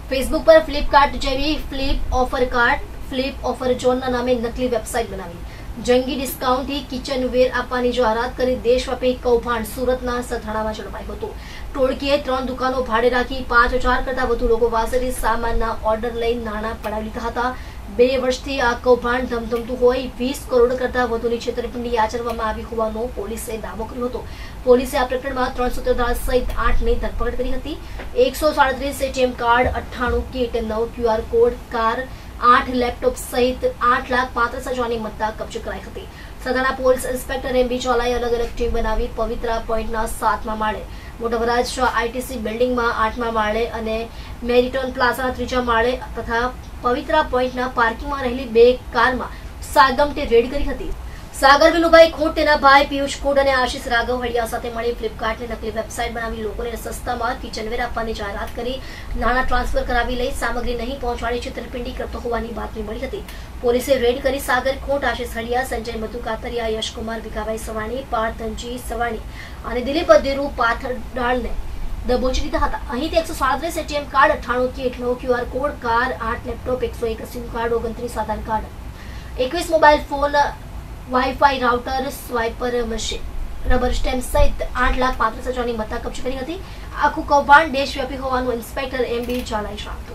Facebook पर Flipkart जेवी flip offer card flip offer zone नामे नकली वेबसाइट बनावी जंगी डिस्काउंट થી કિચનવેર આપવાની જાહેરાત કરી દેશવ્યાપી કૌભાંડ સુરતના સથાણામાં ઝડપાયું હતું। ટોળકીએ 3 દુકાનો ભાડે રાખી 5000 કરતા વધુ લોકો પાસેથી સામાનના ઓર્ડર લઈ નાણાં પડાવી લીધા હતા। 2 વર્ષથી આ કૌભાંડ ધમધમતું હોય 20 કરોડ કરતા વધુની છેતરપિંડી આચરવામાં આવી હોવાનો પોલીસે દાવો કર્યો હતો। પોલીસે આ પ્રકરણમાં 3 સૂત્રધાર સહિત 8ની ધરપકડ કરી હતી। 137 ATM card, 98 kit, 9 QR code, car, 8 laptop સહિત 8,35,000ની મત્તા કબજે કરાઈ હતી। સદાના પોલીસ ઇન્સ્પેક્ટર એમબી ચોલાએ અલગ અલગ ટીમ બનાવી પવિત્રા પોઈન્ટના 7મા માળે, મોટા વરાજ આઈટીસી બિલ્ડિંગમાં 8મા માળે અને મેરિટોન પ્લાઝાના 3જા માળે તથા પવિત્રા પોઈન્ટના પાર્કિંગમાં રહેલી 2 કારમાં સાગમટે રેડ કરી હતી। સાગર વિનુભાઈ ખોટ, તેના ભાઈ પિયુષ ખોટ અને આશિષ રાઘવ હડિયા સાથે મળી ફ્લિપકાર્ટની નકલી વેબસાઇટ બનાવી લોકોને સસ્તામાં કિચનવેર આપવાની જાહેરાત કરી નાણાં ટ્રાન્સફર કરાવી લઈ સામગ્રી નહીં પહોંચાડી છેતરપિંડી કરતો હોવાની બાતમી મળી હતી। પોલીસે રેડ કરી સાગર ખોટ, આશિષ હડિયા, સંજય મધુ કાતરિયા, યશકુમાર ભીખાભાઈ સવાણી, પાર્થનજી સવાણી અને દિલીપ દેરુ પાથરડાળને દબોચી લીધા હતા। અહીંથી 137 ATM card, 98 kit, 9 QR code, car, 8 laptop, 101 SIM card, 29 Aadhaar card, 21 mobile phone, wifi router, swiper machine, rubber stamp સહિત 8,35,000ની મત્તા કબજે કરી હતી। આખું કૌભાંડ દેશવ્યાપી હોવાનું ઇન્સ્પેક્ટર એમબી ચોલાએ જણાવ્યું।